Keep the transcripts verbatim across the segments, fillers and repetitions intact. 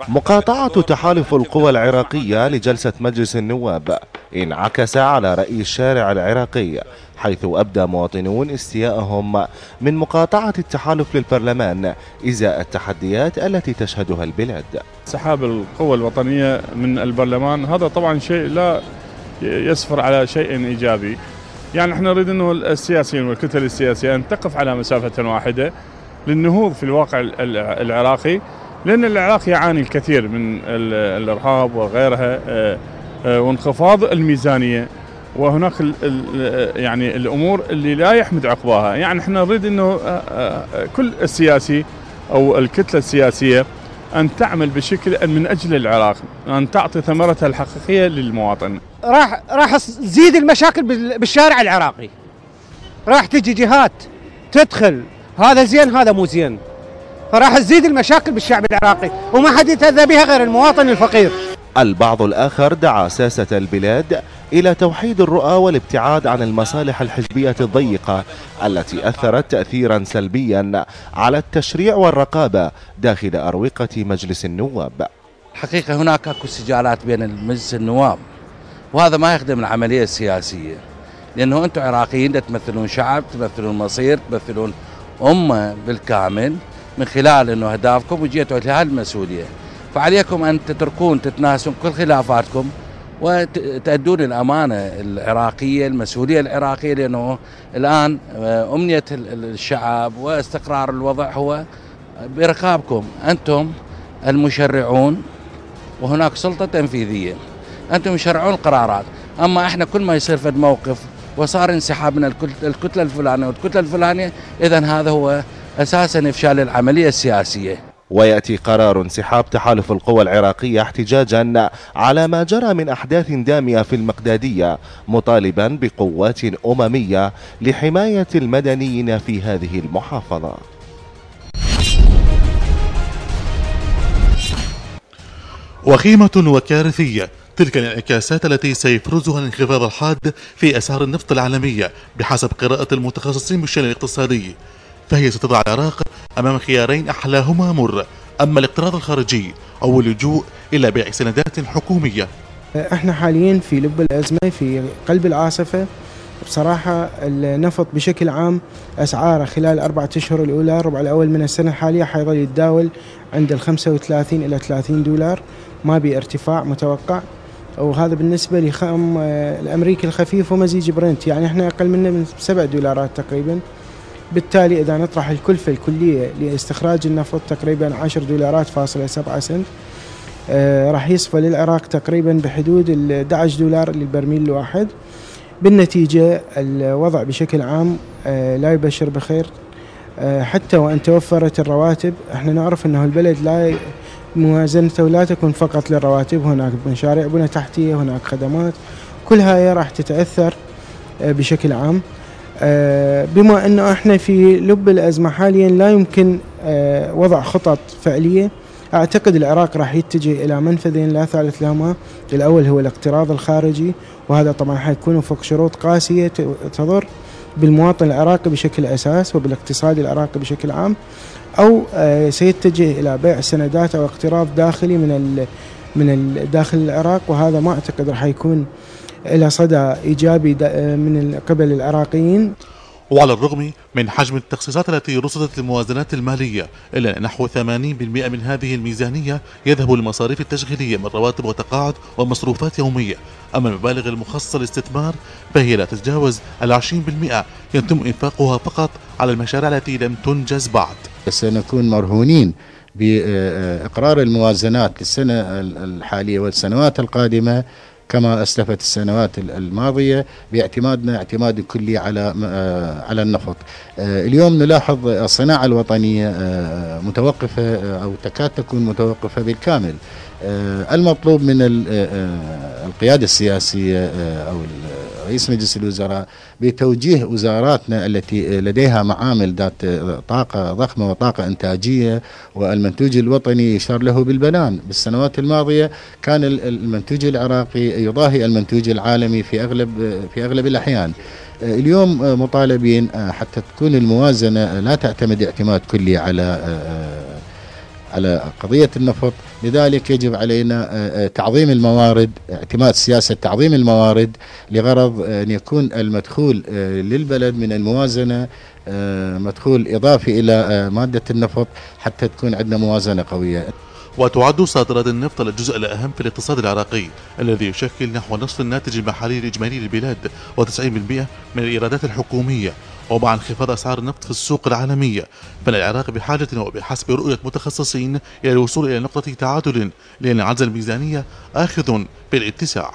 مقاطعة تحالف القوى العراقية لجلسة مجلس النواب انعكس على رأي الشارع العراقي، حيث أبدى مواطنون استياءهم من مقاطعة التحالف للبرلمان إزاء التحديات التي تشهدها البلاد. سحاب القوى الوطنية من البرلمان هذا طبعا شيء لا يسفر على شيء إيجابي، يعني احنا نريد انه السياسيين والكتل السياسية ان تقف على مسافة واحدة للنهوض في الواقع العراقي، لأن العراق يعاني الكثير من الإرهاب وغيرها وانخفاض الميزانية، وهناك يعني الأمور اللي لا يحمد عقباها. يعني احنا نريد انه كل السياسي أو الكتلة السياسية أن تعمل بشكل من أجل العراق، أن تعطي ثمرتها الحقيقية للمواطن. راح راح تزيد المشاكل بالشارع العراقي، راح تجي جهات تدخل هذا زين هذا مو زين، فراح تزيد المشاكل بالشعب العراقي وما حد يتأذى بها غير المواطن الفقير. البعض الآخر دعا ساسة البلاد إلى توحيد الرؤى والابتعاد عن المصالح الحزبية الضيقة التي أثرت تأثيرا سلبيا على التشريع والرقابة داخل أروقة مجلس النواب. حقيقة هناك أكو سجالات بين مجلس النواب، وهذا ما يخدم العملية السياسية، لأنه أنتم عراقيين تمثلون شعب، تمثلون مصير، تمثلون أمة بالكامل من خلال أنه أهدافكم وجيتوا لهذه المسؤولية، فعليكم أن تتركون تتناسون كل خلافاتكم وتأدون الأمانة العراقية، المسؤولية العراقية، لأنه الآن أمنية الشعب واستقرار الوضع هو برقابكم، أنتم المشرعون وهناك سلطة تنفيذية، أنتم مشرعون القرارات. أما إحنا كل ما يصير فد موقف وصار انسحاب من الكتلة الفلانية والكتلة الفلانية، إذن هذا هو أساسا إفشال العملية السياسية. ويأتي قرار انسحاب تحالف القوى العراقية احتجاجا على ما جرى من أحداث دامية في المقدادية، مطالبا بقوات أممية لحماية المدنيين في هذه المحافظة. وخيمة وكارثية تلك الانعكاسات التي سيفرزها الانخفاض الحاد في أسعار النفط العالمية بحسب قراءة المتخصصين بالشأن الاقتصادي، فهي ستضع العراق أمام خيارين أحلاهما مر، أما الاقتراض الخارجي أو اللجوء إلى بيع سندات حكومية. احنا حاليا في لب الأزمة، في قلب العاصفة. بصراحة النفط بشكل عام أسعاره خلال أربعة أشهر الأولى الربع الأول من السنة الحالية حيظل يتداول عند ال خمسة وثلاثين إلى ثلاثين دولار، ما بي ارتفاع متوقع، وهذا بالنسبة لخام الأمريكي الخفيف ومزيج برنت، يعني احنا أقل منه من سبع دولارات تقريبا. بالتالي إذا نطرح الكلفة الكلية لاستخراج النفط تقريبا عشر دولارات فاصلة سبعة سنت، آه راح يصفى للعراق تقريبا بحدود ال أحد عشر دولار للبرميل الواحد. بالنتيجة الوضع بشكل عام آه لا يبشر بخير، آه حتى وأن توفرت الرواتب. احنا نعرف أنه البلد لا موازنته لا تكون فقط للرواتب، هناك مشاريع بنى تحتية، هناك خدمات، كل هاي راح تتأثر آه بشكل عام. بما أنه احنا في لب الأزمة حاليا لا يمكن وضع خطط فعلية، أعتقد العراق راح يتجه إلى منفذين لا ثالث لهما. الأول هو الاقتراض الخارجي، وهذا طبعا حيكون وفق شروط قاسية تضر بالمواطن العراقي بشكل أساس وبالاقتصاد العراقي بشكل عام، أو سيتجه إلى بيع سندات أو اقتراض داخلي من من داخل العراق، وهذا ما أعتقد راح يكون إلى صدى إيجابي من قبل العراقيين. وعلى الرغم من حجم التخصيصات التي رصدت للموازنات المالية، إلا أن نحو ثمانين بالمئة من هذه الميزانية يذهب للمصاريف التشغيلية من رواتب وتقاعد ومصروفات يومية، أما المبالغ المخصصة للاستثمار فهي لا تتجاوز العشرين بالمئة يتم إنفاقها فقط على المشاريع التي لم تنجز بعد. سنكون مرهونين بإقرار الموازنات للسنة الحالية والسنوات القادمة كما أسلفت السنوات الماضية، باعتمادنا اعتماد كلي على على النفط. اليوم نلاحظ الصناعة الوطنية متوقفة أو تكاد تكون متوقفة بالكامل. المطلوب من القيادة السياسية أو رئيس مجلس الوزراء بتوجيه وزاراتنا التي لديها معامل ذات طاقة ضخمة وطاقة إنتاجية، والمنتوج الوطني يشار له بالبنان. بالسنوات الماضية كان المنتوج العراقي يضاهي المنتوج العالمي في أغلب في أغلب الأحيان. اليوم مطالبين حتى تكون الموازنة لا تعتمد اعتماد كلي على على قضية النفط. لذلك يجب علينا تعظيم الموارد، اعتماد سياسة تعظيم الموارد لغرض أن يكون المدخول للبلد من الموازنة مدخول إضافي إلى مادة النفط حتى تكون عندنا موازنة قوية. وتعد صادرات النفط الجزء الأهم في الاقتصاد العراقي الذي يشكل نحو نصف الناتج المحلي الإجمالي للبلاد وتسعين بالمئة من الإيرادات الحكومية. ومع انخفاض أسعار النفط في السوق العالمية فإن العراق بحاجة وبحسب رؤية متخصصين إلى الوصول إلى نقطة تعادل، لأن عجز الميزانية آخذ بالاتساع.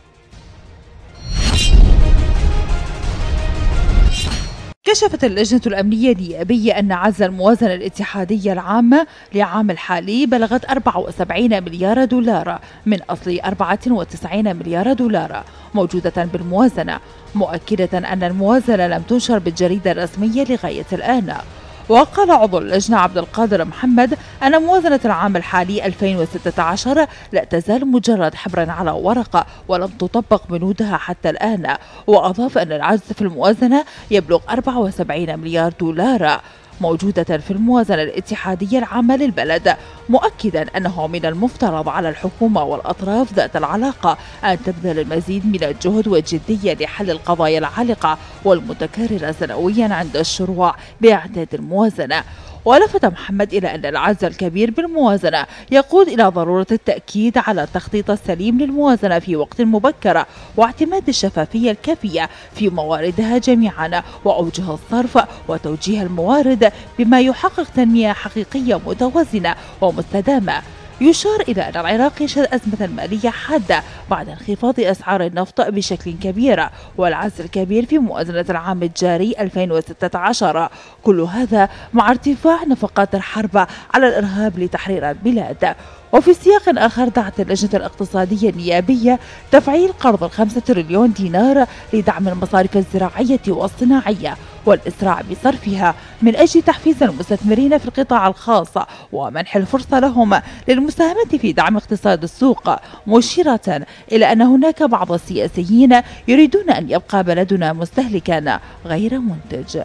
كشفت اللجنة الأمنية النيابية أن عجز الموازنة الاتحادية العامة لعام الحالي بلغت أربعة وسبعين مليار دولار من أصل أربعة وتسعين مليار دولار موجودة بالموازنة، مؤكدة أن الموازنة لم تنشر بالجريدة الرسمية لغاية الآن. وقال عضو اللجنة عبد القادر محمد أن موازنة العام الحالي ألفين وستة عشر لا تزال مجرد حبر على ورقة ولم تطبق بنودها حتى الآن. وأضاف أن العجز في الموازنة يبلغ أربعة وسبعين مليار دولار موجودة في الموازنة الاتحادية العامة للبلد، مؤكدا أنه من المفترض على الحكومة والأطراف ذات العلاقة أن تبذل المزيد من الجهد والجدية لحل القضايا العالقة والمتكررة سنويا عند الشروع بإعداد الموازنة. ولفت محمد إلى أن العجز الكبير بالموازنة يقود إلى ضرورة التأكيد على التخطيط السليم للموازنة في وقت مبكر واعتماد الشفافية الكافية في مواردها جميعا وأوجه الصرف وتوجيه الموارد بما يحقق تنمية حقيقية متوازنة ومستدامة. يشار إلى أن العراق يشهد أزمة مالية حادة بعد انخفاض أسعار النفط بشكل كبير والعجز الكبير في موازنة العام الجاري ألفين وستة عشر، كل هذا مع ارتفاع نفقات الحرب على الإرهاب لتحرير البلاد. وفي سياق آخر دعت اللجنة الاقتصادية النيابية تفعيل قرض الخمسة تريليون دينار لدعم المصارف الزراعية والصناعية والإسراع بصرفها من أجل تحفيز المستثمرين في القطاع الخاص ومنح الفرصة لهم للمساهمة في دعم اقتصاد السوق، مشيرة إلى أن هناك بعض السياسيين يريدون أن يبقى بلدنا مستهلكا غير منتج.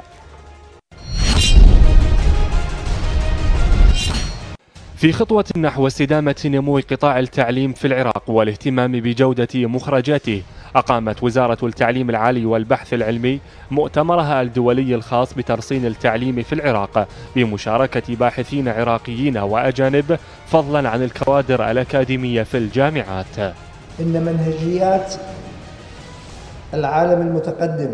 في خطوة نحو استدامة نمو قطاع التعليم في العراق والاهتمام بجودة مخرجاته، أقامت وزارة التعليم العالي والبحث العلمي مؤتمرها الدولي الخاص بترصين التعليم في العراق بمشاركة باحثين عراقيين وأجانب فضلا عن الكوادر الأكاديمية في الجامعات. إن منهجيات العالم المتقدم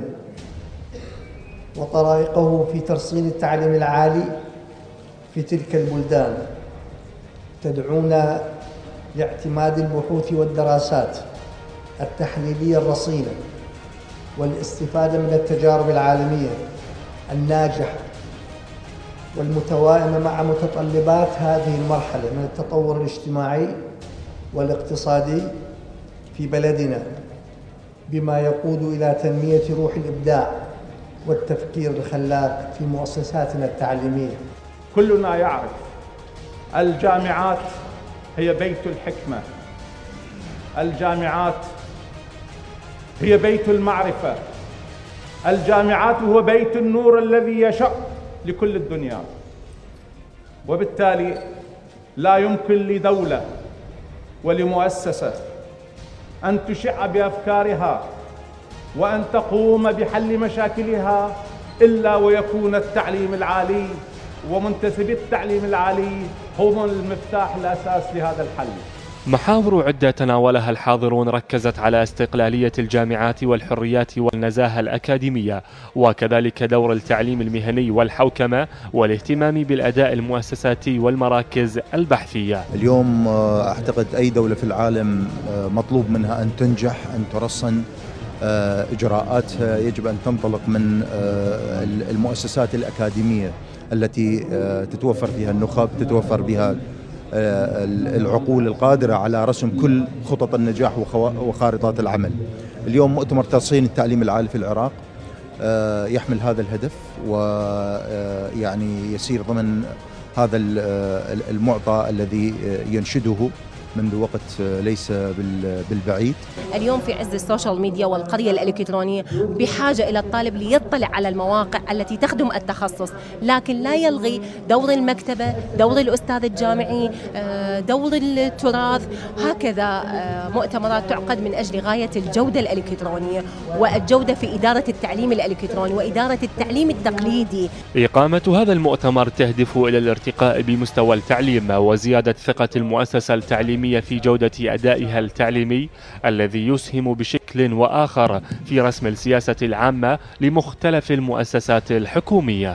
وطرائقه في ترصين التعليم العالي في تلك البلدان تدعونا لاعتماد البحوث والدراسات التحليلية الرصينة والاستفادة من التجارب العالمية الناجحة والمتوائمة مع متطلبات هذه المرحلة من التطور الاجتماعي والاقتصادي في بلدنا، بما يقود إلى تنمية روح الإبداع والتفكير الخلاق في مؤسساتنا التعليمية. كلنا يعرف الجامعات هي بيت الحكمة، الجامعات هي بيت المعرفة، الجامعات هو بيت النور الذي يشع لكل الدنيا. وبالتالي لا يمكن لدولة ولمؤسسة أن تشع بأفكارها وأن تقوم بحل مشاكلها إلا ويكون التعليم العالي ومنتسبي التعليم العالي هم المفتاح الأساس لهذا الحل. محاور عدة تناولها الحاضرون ركزت على استقلالية الجامعات والحريات والنزاهة الأكاديمية، وكذلك دور التعليم المهني والحوكمة والاهتمام بالأداء المؤسساتي والمراكز البحثية. اليوم أعتقد أي دولة في العالم مطلوب منها أن تنجح، أن ترصن إجراءاتها، يجب أن تنطلق من المؤسسات الأكاديمية التي تتوفر فيها النخب، تتوفر بها العقول القادرة على رسم كل خطط النجاح وخارطات العمل. اليوم مؤتمر ترصين التعليم العالي في العراق يحمل هذا الهدف ويعني يسير ضمن هذا المعطى الذي ينشده منذ وقت ليس بالبعيد. اليوم في عز السوشيال ميديا والقرية الإلكترونية بحاجة إلى الطالب ليطلع على المواقع التي تخدم التخصص، لكن لا يلغي دور المكتبة، دور الأستاذ الجامعي، دور التراث. هكذا مؤتمرات تعقد من أجل غاية الجودة الإلكترونية والجودة في إدارة التعليم الإلكتروني وإدارة التعليم التقليدي. إقامة هذا المؤتمر تهدف إلى الارتقاء بمستوى التعليم وزيادة ثقة المؤسسة التعليمية في جودة أدائها التعليمي، الذي يسهم بشكل وآخر في رسم السياسة العامة لمختلف المؤسسات الحكومية.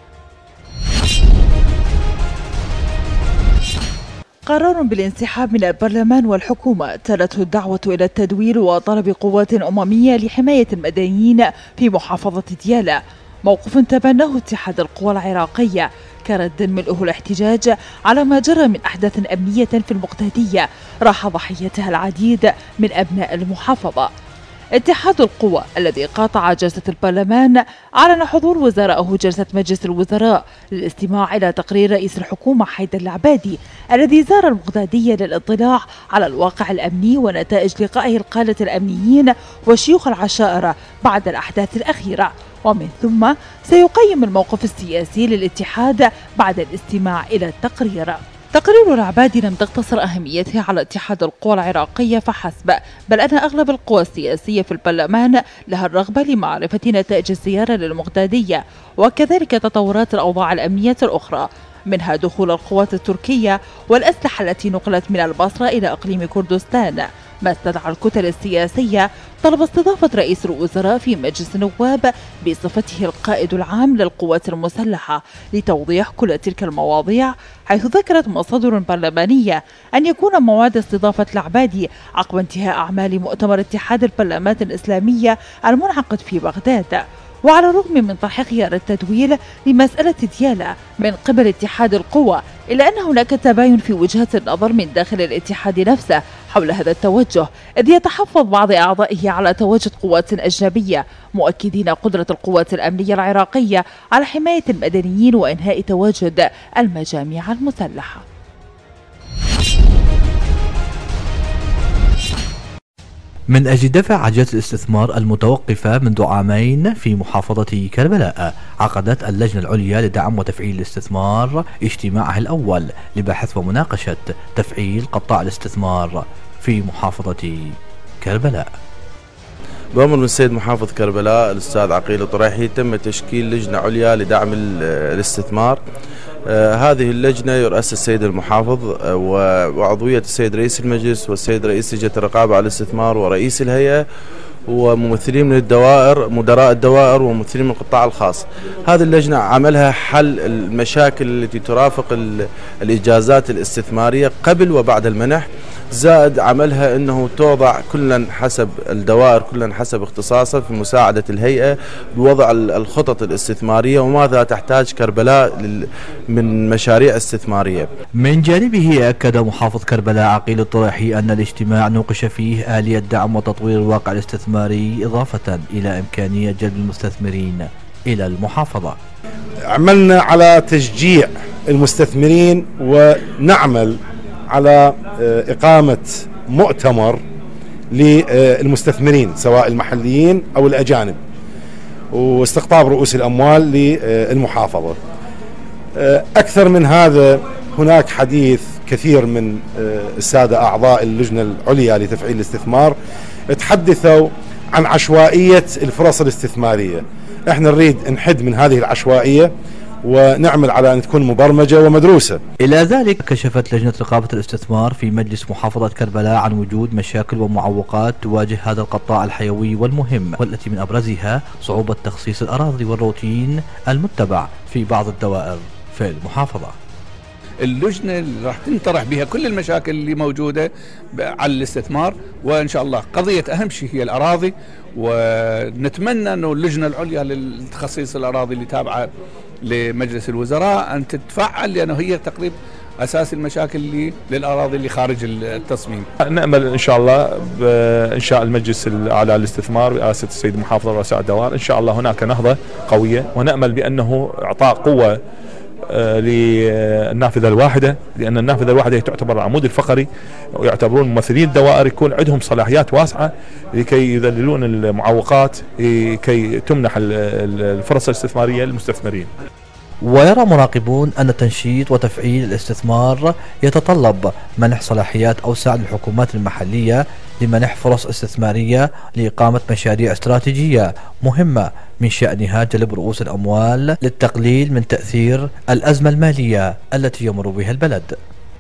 قرار بالانسحاب من البرلمان والحكومة تلته الدعوة إلى التدوير وطلب قوات أممية لحماية المدنيين في محافظة ديالى، موقف تبناه اتحاد القوى العراقية كرد ملؤه الاحتجاج على ما جرى من أحداث أمنية في المقتدية راح ضحيتها العديد من أبناء المحافظة. اتحاد القوى الذي قاطع جلسة البرلمان أعلن حضور وزرائه جلسة مجلس الوزراء للاستماع إلى تقرير رئيس الحكومة حيدر العبادي الذي زار المقتدية للاطلاع على الواقع الأمني ونتائج لقائه القادة الأمنيين وشيوخ العشائر بعد الأحداث الأخيرة، ومن ثم سيقيم الموقف السياسي للاتحاد بعد الاستماع إلى التقرير. تقرير العبادي لم تقتصر أهميته على اتحاد القوى العراقية فحسب، بل أن أغلب القوى السياسية في البرلمان لها الرغبة لمعرفة نتائج الزيارة للمقتدية وكذلك تطورات الأوضاع الأمنية الأخرى، منها دخول القوات التركية والأسلحة التي نقلت من البصرة إلى إقليم كردستان، ما استدعى الكتل السياسية طلب استضافة رئيس الوزراء في مجلس النواب بصفته القائد العام للقوات المسلحة لتوضيح كل تلك المواضيع، حيث ذكرت مصادر برلمانية أن يكون موعد استضافة العبادي عقب انتهاء أعمال مؤتمر اتحاد البرلمانات الإسلامية المنعقد في بغداد. وعلى الرغم من طرح خيار التدوير لمسألة ديالى من قبل اتحاد القوى، إلا أن هناك تباين في وجهات النظر من داخل الاتحاد نفسه حول هذا التوجه، إذ يتحفظ بعض أعضائه على تواجد قوات أجنبية، مؤكدين قدرة القوات الأمنية العراقية على حماية المدنيين وإنهاء تواجد المجاميع المسلحة. من أجل دفع عجلة الاستثمار المتوقفة منذ عامين في محافظة كربلاء، عقدت اللجنة العليا لدعم وتفعيل الاستثمار اجتماعها الأول لبحث ومناقشة تفعيل قطاع الاستثمار في محافظة كربلاء. بأمر من السيد محافظ كربلاء الأستاذ عقيل الطريحي تم تشكيل لجنة عليا لدعم الاستثمار. آه هذه اللجنة يرأسها السيد المحافظ آه وعضوية السيد رئيس المجلس والسيد رئيس لجنة الرقابة على الاستثمار ورئيس الهيئة وممثلين من الدوائر مدراء الدوائر وممثلين من القطاع الخاص. هذه اللجنة عملها حل المشاكل التي ترافق الإجازات الاستثمارية قبل وبعد المنح، زائد عملها أنه توضع كلا حسب الدوائر كلا حسب اختصاصه في مساعدة الهيئة بوضع الخطط الاستثمارية وماذا تحتاج كربلاء من مشاريع استثمارية. من جانبه أكد محافظ كربلاء عقيل الطريحي أن الاجتماع نوقش فيه آلية دعم وتطوير الواقع الاستثماري إضافة إلى إمكانية جلب المستثمرين إلى المحافظة. عملنا على تشجيع المستثمرين ونعمل على إقامة مؤتمر للمستثمرين سواء المحليين أو الأجانب واستقطاب رؤوس الأموال للمحافظة. أكثر من هذا هناك حديث كثير من السادة أعضاء اللجنة العليا لتفعيل الاستثمار تحدثوا عن عشوائية الفرص الاستثمارية. احنا نريد نحد من هذه العشوائية ونعمل على أن تكون مبرمجة ومدروسة. إلى ذلك كشفت لجنة رقابة الاستثمار في مجلس محافظة كربلاء عن وجود مشاكل ومعوقات تواجه هذا القطاع الحيوي والمهم، والتي من أبرزها صعوبة تخصيص الأراضي والروتين المتبع في بعض الدوائر في المحافظة. اللجنة اللي راح تنطرح بها كل المشاكل اللي موجودة على الاستثمار، وإن شاء الله قضية أهم شيء هي الأراضي، ونتمنى أنه اللجنة العليا للتخصيص الأراضي اللي تابعة لمجلس الوزراء أن تتفعل، لأنه هي تقريبا أساس المشاكل اللي للأراضي اللي خارج التصميم. نأمل إن شاء الله بإنشاء المجلس الأعلى للاستثمار برئاسة السيد محافظ رؤساء الدوائر، إن شاء الله هناك نهضة قوية، ونأمل بأنه إعطاء قوة للنافذة الواحدة، لأن النافذة الواحدة تعتبر العمود الفقري، ويعتبرون ممثلين الدوائر يكون عندهم صلاحيات واسعة لكي يذللون المعوقات كي تمنح الفرص الاستثمارية للمستثمرين. ويرى مراقبون أن تنشيط وتفعيل الاستثمار يتطلب منح صلاحيات أوسع للحكومات المحلية لمنح فرص استثمارية لإقامة مشاريع استراتيجية مهمة من شأنها جلب رؤوس الأموال للتقليل من تأثير الأزمة المالية التي يمر بها البلد.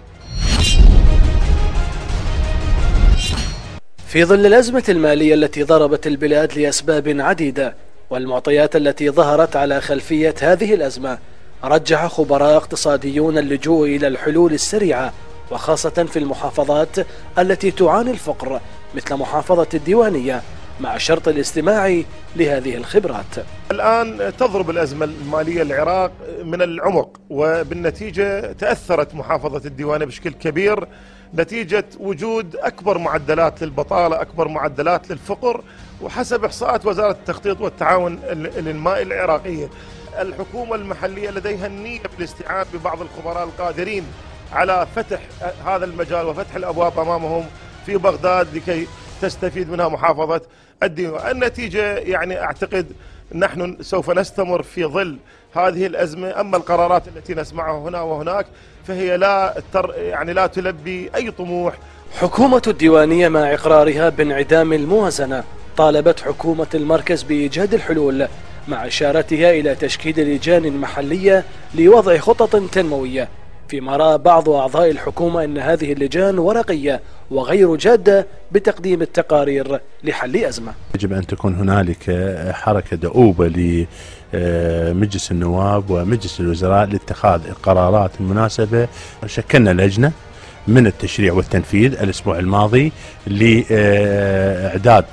في ظل الأزمة المالية التي ضربت البلاد لأسباب عديدة والمعطيات التي ظهرت على خلفية هذه الأزمة، رجح خبراء اقتصاديون اللجوء إلى الحلول السريعة وخاصة في المحافظات التي تعاني الفقر مثل محافظة الديوانية، مع شرط الاستماع لهذه الخبرات. الآن تضرب الأزمة المالية العراق من العمق، وبالنتيجة تأثرت محافظة الديوانية بشكل كبير نتيجة وجود أكبر معدلات للبطالة، أكبر معدلات للفقر، وحسب إحصاءات وزارة التخطيط والتعاون الإنمائي العراقية. الحكومة المحلية لديها النية بالاستعانة ببعض الخبراء القادرين على فتح هذا المجال وفتح الأبواب أمامهم في بغداد لكي تستفيد منها محافظة الديوانية. النتيجة يعني أعتقد نحن سوف نستمر في ظل هذه الأزمة. أما القرارات التي نسمعها هنا وهناك فهي لا تر يعني لا تلبي أي طموح. حكومة الديوانية مع إقرارها بانعدام الموازنة طالبت حكومة المركز بإيجاد الحلول، مع إشارتها إلى تشكيل لجان محلية لوضع خطط تنموية، فيما رأى بعض أعضاء الحكومة أن هذه اللجان ورقية وغير جادة بتقديم التقارير لحل أزمة. يجب أن تكون هنالك حركة دؤوبة لمجلس النواب ومجلس الوزراء لاتخاذ القرارات المناسبة. شكلنا لجنة من التشريع والتنفيذ الأسبوع الماضي لإعداد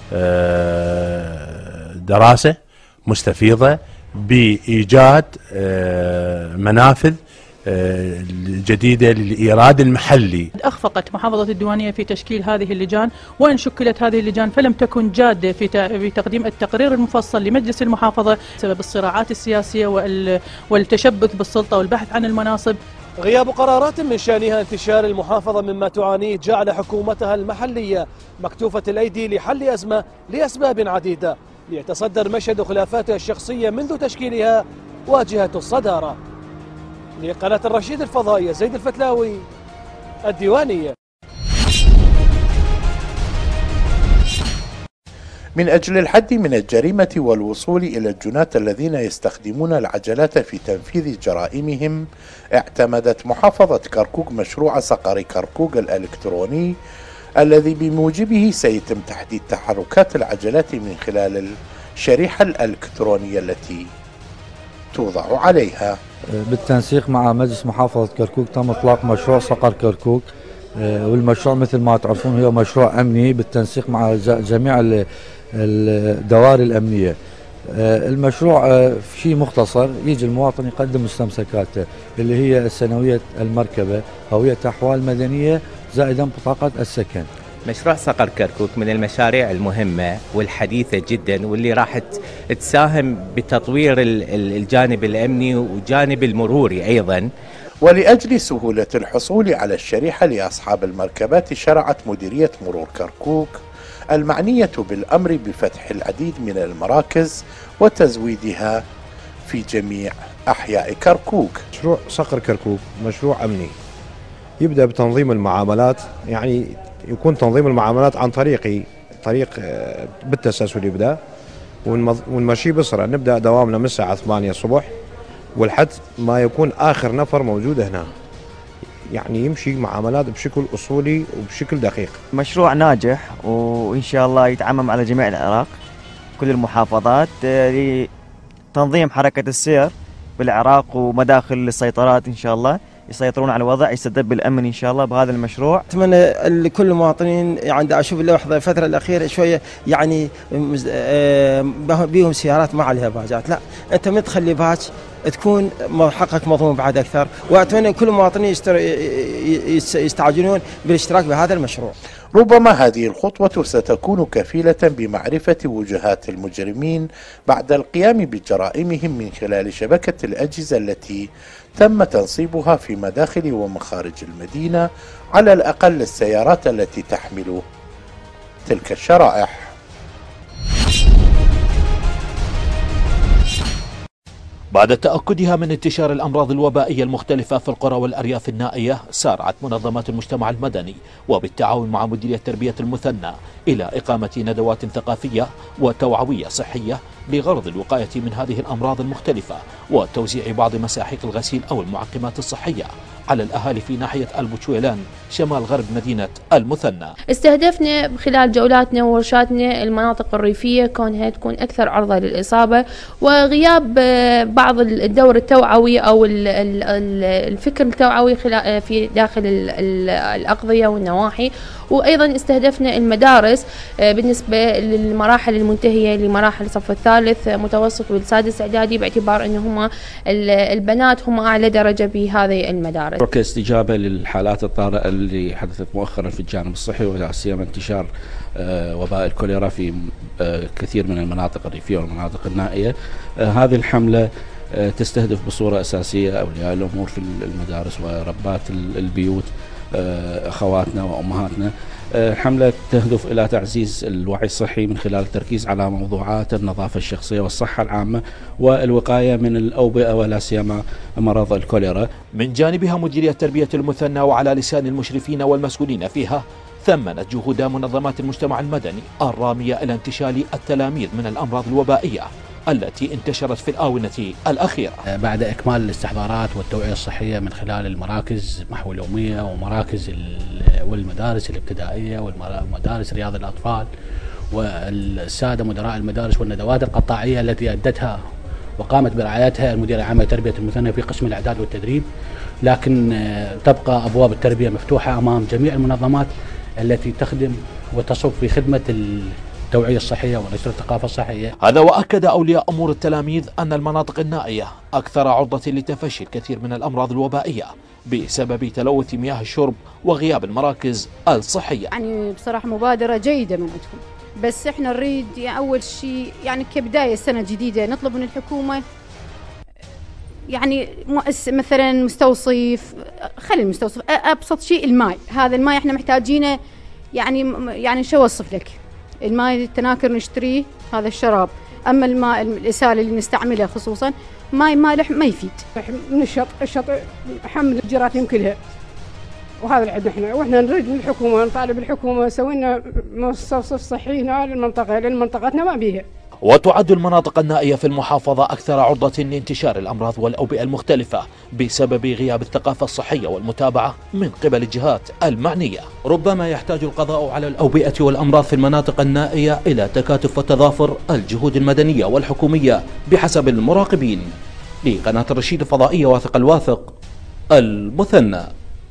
دراسة مستفيضة بإيجاد منافذ جديدة للإيراد المحلي. أخفقت محافظة الديوانية في تشكيل هذه اللجان، وإن شكلت هذه اللجان فلم تكن جادة في تقديم التقرير المفصل لمجلس المحافظة بسبب الصراعات السياسية والتشبث بالسلطة والبحث عن المناصب. غياب قرارات من شأنها انتشار المحافظة مما تعانيه جعل حكومتها المحلية مكتوفة الأيدي لحل أزمة لأسباب عديدة، ليتصدر مشهد خلافاتها الشخصية منذ تشكيلها واجهة الصدارة. لقناة الرشيد الفضائية، زيد الفتلاوي، الديوانية. من أجل الحد من الجريمة والوصول إلى الجناة الذين يستخدمون العجلات في تنفيذ جرائمهم، اعتمدت محافظة كركوك مشروع صقر كركوك الإلكتروني، الذي بموجبه سيتم تحديد تحركات العجلات من خلال الشريحة الإلكترونية التي توضع عليها. بالتنسيق مع مجلس محافظة كركوك تم إطلاق مشروع صقر كركوك، والمشروع مثل ما تعرفون هو مشروع أمني بالتنسيق مع جميع الدوائر الأمنية. المشروع في شيء مختصر، يجي المواطن يقدم مستمسكاته اللي هي سنوية المركبة، هوية أحوال مدنية، زائدا بطاقة السكن. مشروع صقر كركوك من المشاريع المهمة والحديثة جدا، واللي راح تساهم بتطوير الجانب الأمني وجانب المروري أيضا. ولأجل سهولة الحصول على الشريحة لأصحاب المركبات، شرعت مديرية مرور كركوك المعنية بالأمر بفتح العديد من المراكز وتزويدها في جميع أحياء كركوك. مشروع صقر كركوك مشروع أمني يبدأ بتنظيم المعاملات، يعني يكون تنظيم المعاملات عن طريقي طريق بالتسلسل يبدأ، ونمشي بسرعة. نبدأ دوامنا من الساعة ثمانية الصبح والحد ما يكون آخر نفر موجود هنا، يعني يمشي معاملات بشكل أصولي وبشكل دقيق. مشروع ناجح وإن شاء الله يتعمم على جميع العراق كل المحافظات لتنظيم حركة السير بالعراق ومداخل السيطرات، إن شاء الله يسيطرون على الوضع، يستتب الأمن إن شاء الله بهذا المشروع. أتمنى لكل المواطنين، يعني أشوف اللوحظة الفترة الأخيرة شوية يعني بيهم سيارات ما عليها باجات، لا أنت من تخلي باج تكون حقك مضمون بعد أكثر. وأتمنى كل المواطنين يستعجلون بالاشتراك بهذا المشروع. ربما هذه الخطوة ستكون كفيلة بمعرفة وجهات المجرمين بعد القيام بجرائمهم من خلال شبكة الأجهزة التي تم تنصيبها في مداخل ومخارج المدينة، على الأقل السيارات التي تحمل تلك الشرائح. بعد تأكدها من انتشار الأمراض الوبائية المختلفة في القرى والأرياف النائية، سارعت منظمات المجتمع المدني وبالتعاون مع مديرية تربية المثنى إلى إقامة ندوات ثقافية وتوعوية صحية لغرض الوقاية من هذه الأمراض المختلفة وتوزيع بعض مساحيق الغسيل أو المعقمات الصحية على الأهالي في ناحية البوتشويلان شمال غرب مدينة المثنى. استهدفنا خلال جولاتنا وورشاتنا المناطق الريفية كونها تكون أكثر عرضة للإصابة، وغياب بعض الدور التوعوي أو الفكر التوعوي في داخل الأقضية والنواحي. وأيضا استهدفنا المدارس بالنسبة للمراحل المنتهية لمراحل الصف الثالث متوسط والسادس إعدادي، باعتبار أنهما البنات هم أعلى درجة بهذه المدارس. كاستجابة للحالات الطارئة اللي حدثت مؤخرا في الجانب الصحي، ولا سيما انتشار وباء الكوليرا في كثير من المناطق الريفية والمناطق النائية، هذه الحملة تستهدف بصورة أساسية أولياء الأمور في المدارس وربات البيوت، أخواتنا وأمهاتنا. الحملة تهدف إلى تعزيز الوعي الصحي من خلال التركيز على موضوعات النظافة الشخصية والصحة العامة والوقاية من الأوبئة ولا سيما مرض الكوليرا. من جانبها مديرية تربية المثنى وعلى لسان المشرفين والمسؤولين فيها ثمنت جهود منظمات المجتمع المدني الرامية إلى انتشال التلاميذ من الأمراض الوبائية التي انتشرت في الآونة الأخيرة. بعد إكمال الاستحضارات والتوعية الصحية من خلال المراكز محو اليومية ومراكز والمدارس الابتدائية والمدارس رياض الأطفال والسادة مدراء المدارس والندوات القطاعية التي أدتها وقامت برعايتها المديرة العامة لتربية المثنى في قسم الإعداد والتدريب، لكن تبقى أبواب التربية مفتوحة أمام جميع المنظمات التي تخدم وتصب في خدمة التوعية الصحية ونشر الثقافة الصحية. هذا وأكد أولياء أمور التلاميذ أن المناطق النائية أكثر عرضة لتفشي الكثير من الأمراض الوبائية بسبب تلوث مياه الشرب وغياب المراكز الصحية. يعني بصراحة مبادرة جيدة من عندكم، بس احنا نريد يعني أول شيء يعني كبداية سنة جديدة نطلب من الحكومة يعني مثلا مستوصف، خلي المستوصف أبسط شيء الماء، هذا الماء احنا محتاجينه، يعني يعني شو أوصف لك، الماء التناكر نشتريه هذا الشراب، أما الماء الإسالة اللي نستعمله خصوصا ماء مالح ما يفيد. من الشط الشط حمل الجراثيم كلها، وهذا اللي عندنا احنا، واحنا نريد من الحكومة نطالب الحكومة سوي لنا مستوصف صحي هنا للمنطقة، لأن منطقتنا ما بيها. وتعد المناطق النائية في المحافظة أكثر عرضة لانتشار الأمراض والأوبئة المختلفة بسبب غياب الثقافة الصحية والمتابعة من قبل الجهات المعنية. ربما يحتاج القضاء على الأوبئة والأمراض في المناطق النائية إلى تكاتف وتضافر الجهود المدنية والحكومية بحسب المراقبين. لقناة الرشيد الفضائية واثق الواثق، المثنى.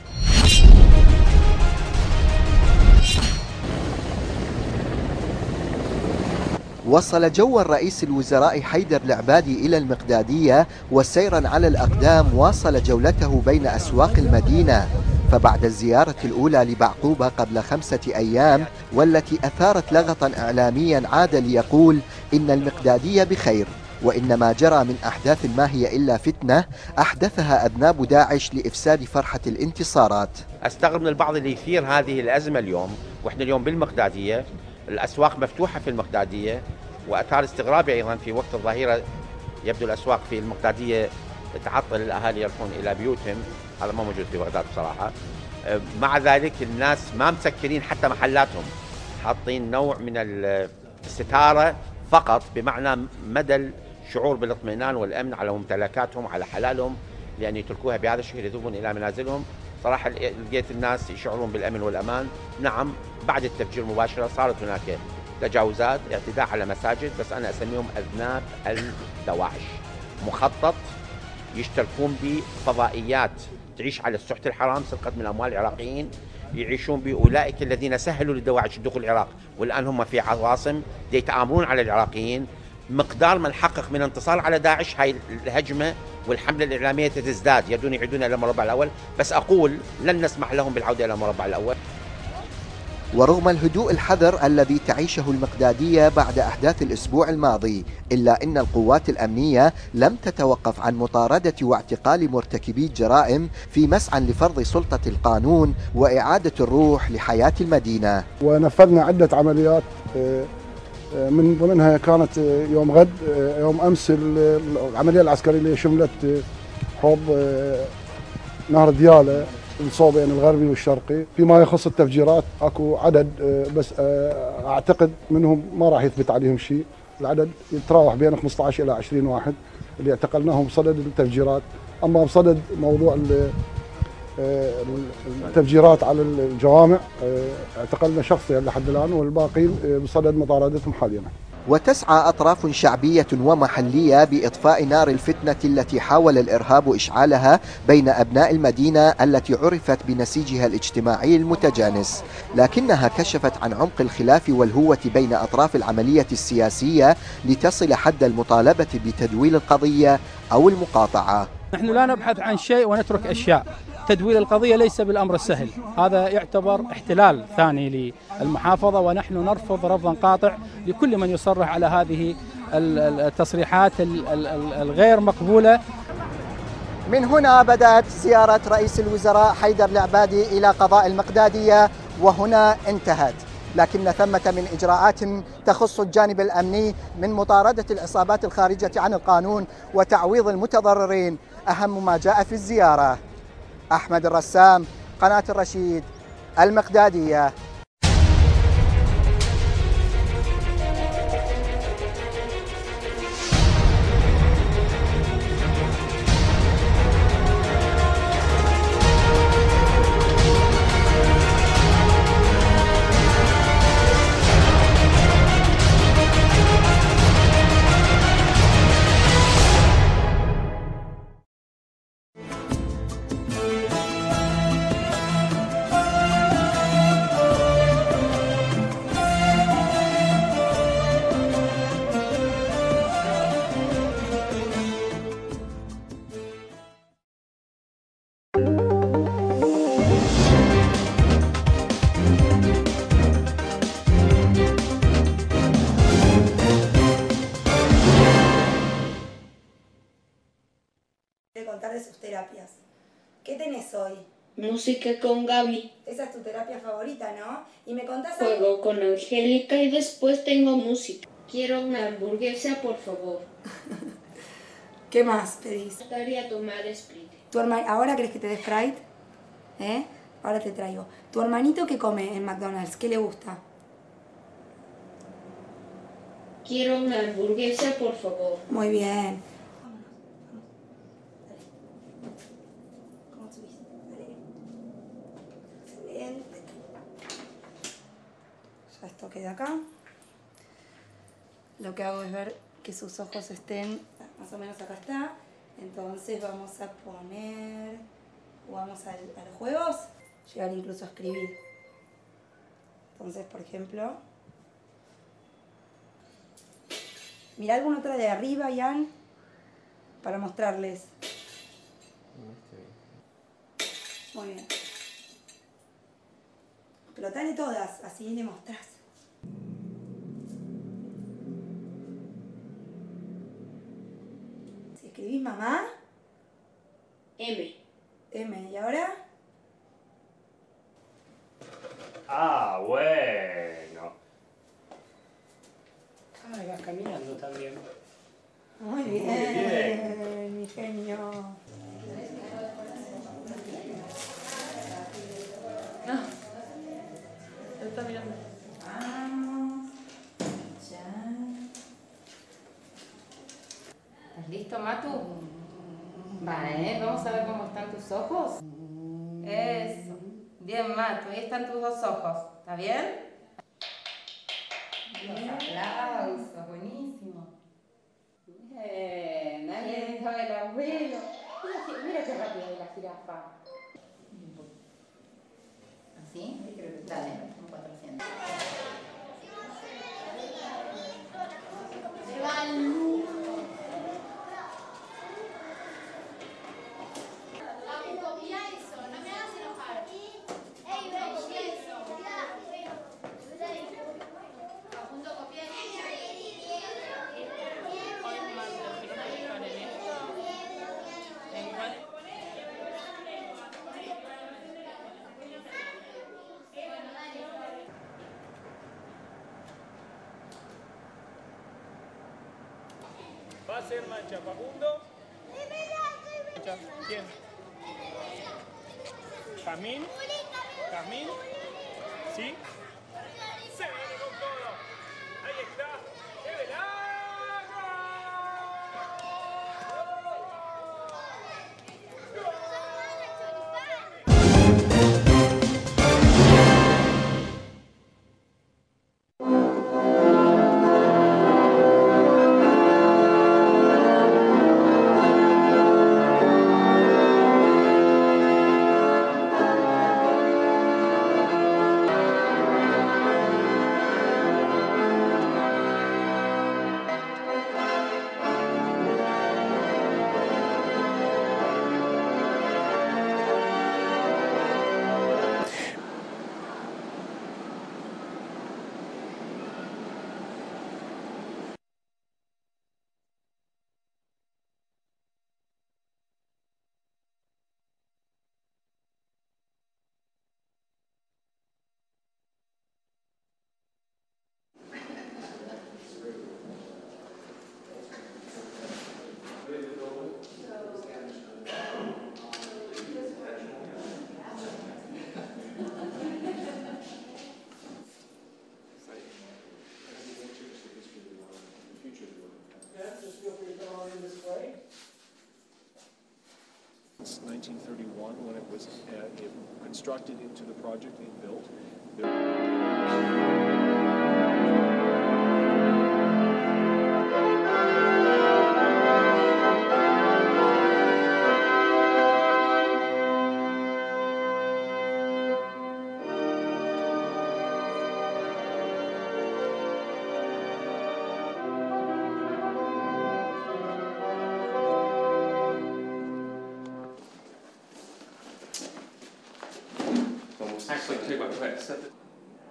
وصل جو الرئيس الوزراء حيدر العبادي إلى المقدادية، وسيرا على الأقدام واصل جولته بين أسواق المدينة. فبعد الزيارة الأولى لبعقوبة قبل خمسة أيام والتي أثارت لغطا إعلاميا، عاد ليقول إن المقدادية بخير، وإن ما جرى من أحداث ما هي إلا فتنة أحدثها أذناب داعش لإفساد فرحة الانتصارات. أستغرب من البعض اللي يثير هذه الأزمة اليوم، وإحنا اليوم بالمقدادية الأسواق مفتوحة في المقدادية، وأثار استغرابي أيضا في وقت الظهيرة يبدو الأسواق في المقدادية تعطل، الأهالي يروحون إلى بيوتهم، هذا ما موجود في بغداد بصراحة. مع ذلك الناس ما مسكرين حتى محلاتهم، حاطين نوع من الستارة فقط، بمعنى مدى الشعور بالاطمئنان والأمن على ممتلكاتهم على حلالهم، لأن يتركوها بهذا الشكل يذهبون إلى منازلهم. صراحة لقيت الناس يشعرون بالأمن والأمان. نعم بعد التفجير مباشرة صارت هناك تجاوزات، اعتداء على مساجد، بس أنا أسميهم أذناب الدواعش، مخطط يشتركون بفضائيات تعيش على السحت الحرام، سرقة من أموال العراقيين، يعيشون بأولئك الذين سهلوا للدواعش الدخول العراق، والآن هم في عواصم يتآمرون على العراقيين. مقدار ما نحقق من انتصار على داعش، هاي الهجمة والحملة الإعلامية تزداد، يبدون يعيدون إلى المربع الأول، بس أقول لن نسمح لهم بالعودة إلى المربع الأول. ورغم الهدوء الحذر الذي تعيشه المقدادية بعد أحداث الأسبوع الماضي، إلا أن القوات الأمنية لم تتوقف عن مطاردة واعتقال مرتكبي الجرائم في مسعى لفرض سلطة القانون وإعادة الروح لحياة المدينة. ونفذنا عدة عمليات من ضمنها كانت يوم غد يوم أمس العملية العسكرية اللي شملت حوض نهر ديالى الصوبين الغربي والشرقي. فيما يخص التفجيرات اكو عدد بس اعتقد منهم ما راح يثبت عليهم شيء، العدد يتراوح بين خمسة عشر الى عشرين واحد اللي اعتقلناهم بصدد التفجيرات. اما بصدد موضوع التفجيرات على الجوامع اعتقلنا شخصين لحد الان والباقين بصدد مطاردتهم حاليا. وتسعى أطراف شعبية ومحلية بإطفاء نار الفتنة التي حاول الإرهاب إشعالها بين أبناء المدينة التي عرفت بنسيجها الاجتماعي المتجانس، لكنها كشفت عن عمق الخلاف والهوة بين أطراف العملية السياسية لتصل حد المطالبة بتدويل القضية أو المقاطعة. نحن لا نبحث عن شيء ونترك أشياء. تدويل القضية ليس بالأمر السهل، هذا يعتبر احتلال ثاني للمحافظة، ونحن نرفض رفضا قاطع لكل من يصرح على هذه التصريحات الغير مقبولة. من هنا بدأت زيارة رئيس الوزراء حيدر العبادي إلى قضاء المقدادية، وهنا انتهت، لكن ثمة من إجراءات تخص الجانب الأمني من مطاردة العصابات الخارجة عن القانون وتعويض المتضررين أهم ما جاء في الزيارة. أحمد الرسام، قناة الرشيد، المقدادية. Contarle sus terapias. ¿Qué tenés hoy? Música con Gaby. Esa es tu terapia favorita, ¿no? Y me contás Juego algo. con Angélica y después tengo música. Quiero una hamburguesa, por favor. ¿Qué más pedís? Me gustaría tomar Sprite. Tu herma... ¿Ahora querés que te dé Sprite? ¿Eh? Ahora te traigo. ¿Tu hermanito qué come en McDonald's? ¿Qué le gusta? Quiero una hamburguesa, por favor. Muy bien. Ya esto queda acá. Lo que hago es ver que sus ojos estén más o menos acá está. Entonces vamos a poner, jugamos al, a los juegos, llegar incluso a escribir. Entonces, por ejemplo, mirá alguna otra de arriba, Ian, para mostrarles. Muy bien. Explotale todas, así le mostrás. Si escribís mamá. M. M, ¿y ahora? Ah, bueno. Ah, vas caminando también. Muy Muy bien, bien. mi genio. No. Él está mirando. Vamos. Ya. ¿Estás listo, Matu? Vale, vamos a ver cómo están tus ojos. Eso. Bien, Matu, ahí están tus dos ojos. ¿Está bien? Los aplausos, buenísimo. Bien, ahí está el abuelo. Mira, mira qué rápido de la jirafa. ¿Así? Dale, un cuatrocientos. Va a ser mancha. Facundo. ¿Quién? Jazmín. Jazmín. ¿Sí? Se viene con todo. Ahí está. nineteen thirty-one, when it was uh, constructed into the project and built. There Actually, too, by the way, set the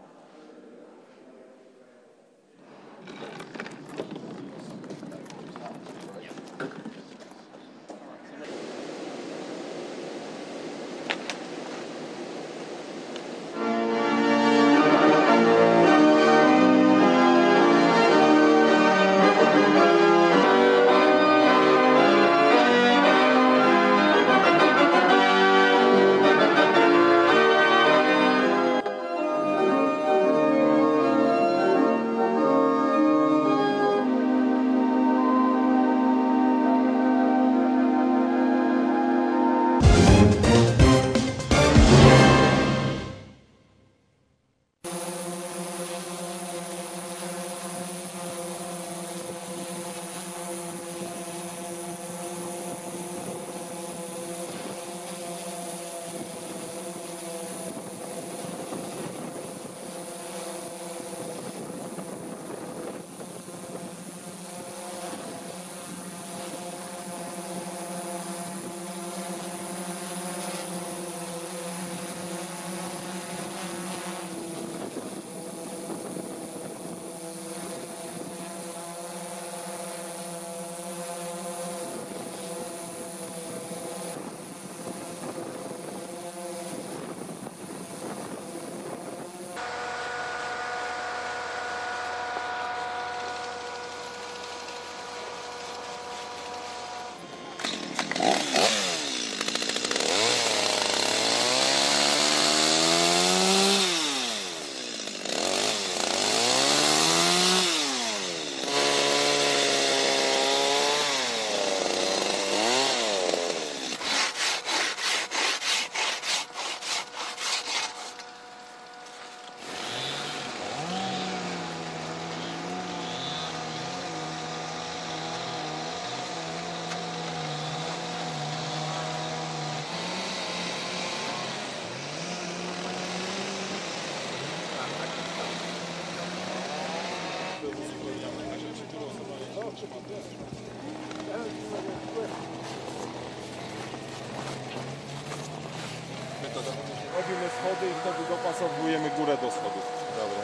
Robimy schody i wtedy dopasowujemy górę do schodów. Dobra.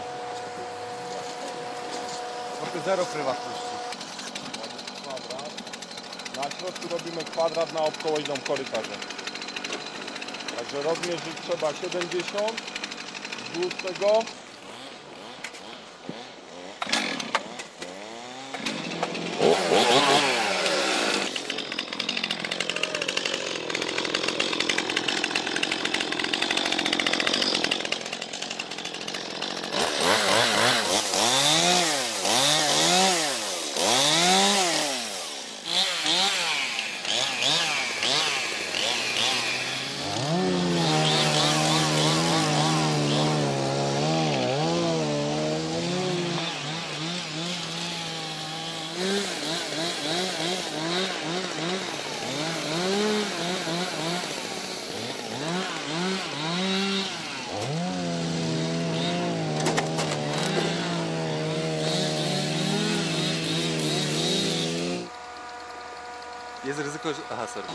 Trochę zero prywatności. Kwadrat. Na środku robimy kwadrat, naokoło idą korytarze. Także rozmierzyć trzeba siedemdziesiąt. Wzdłuż tego. Jest ryzyko, że... Aha, sorry.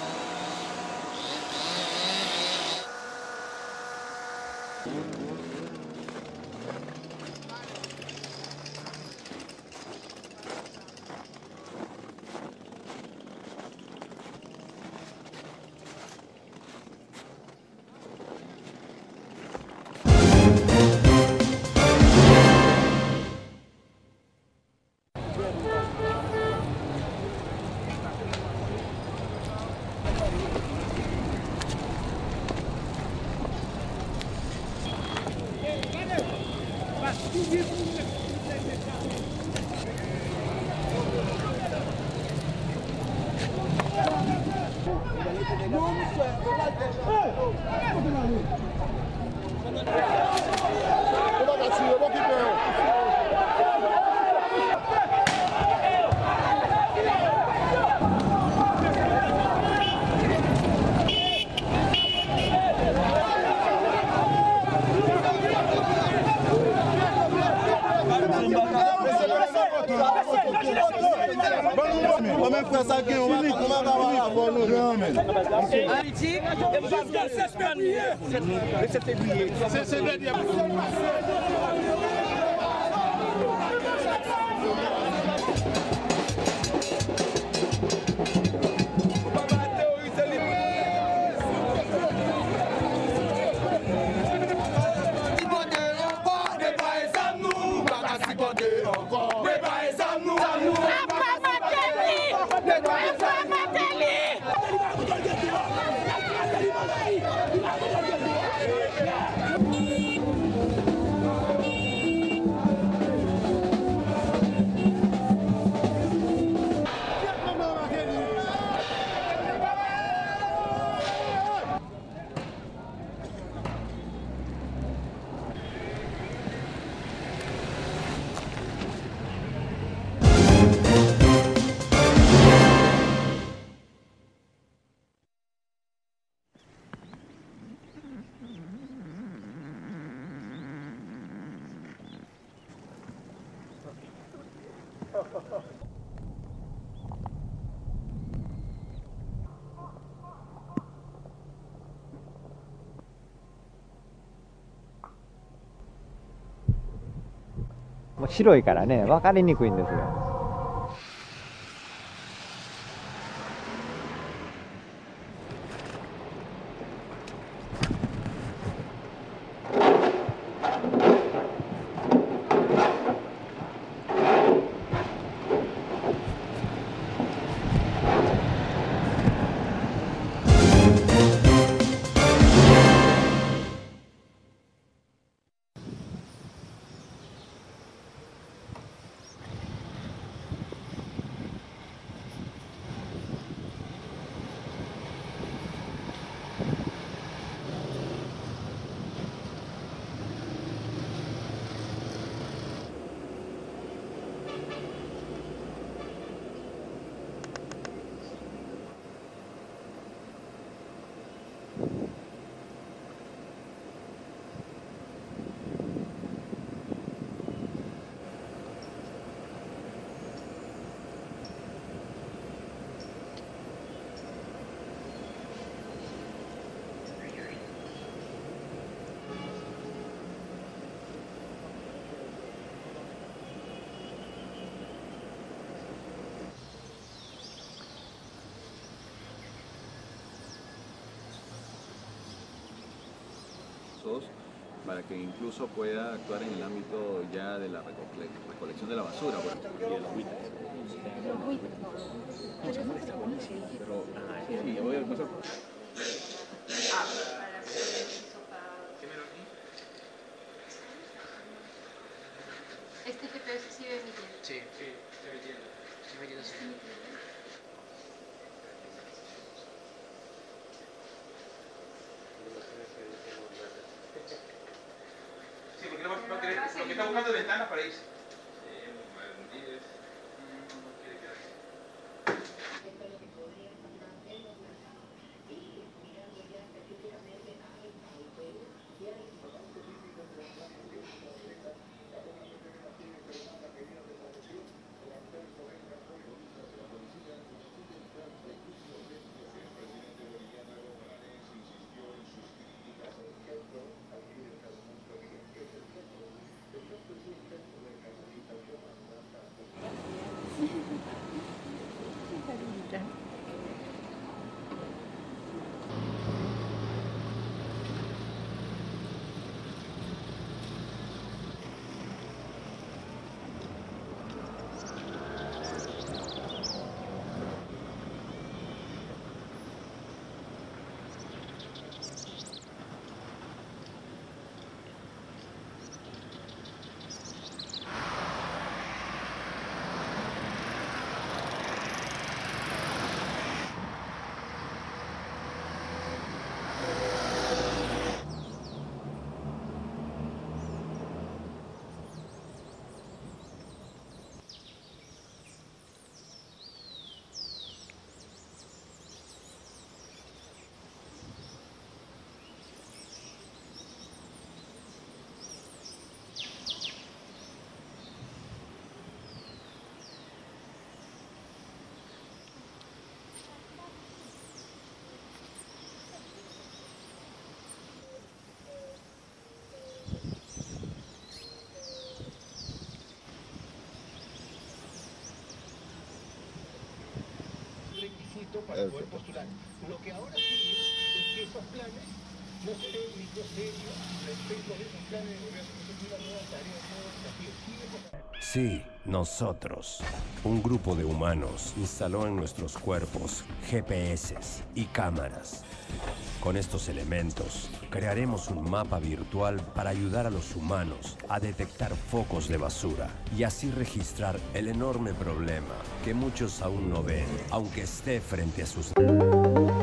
白いからね、分かりにくいんですよ。 Para que incluso pueda actuar en el ámbito ya de la recole recolección de la basura. Bueno. Y el agüita. Pero, sí, voy a pasar. ¿Este G P S sigue emitiendo? Sí, sí, está emitiendo. Está emitiendo, sí. Sí, porque no va a querer, lo que está buscando es ventanas para irse. para poder postular. Lo que ahora sí es que esos planes no se den ni serio respecto de esos planes de gobierno. Eso es una nueva tarea, un nuevo desafío. Sí, nosotros, un grupo de humanos, instaló en nuestros cuerpos G P S y cámaras. Con estos elementos, crearemos un mapa virtual para ayudar a los humanos a detectar focos de basura y así registrar el enorme problema que muchos aún no ven, aunque esté frente a sus...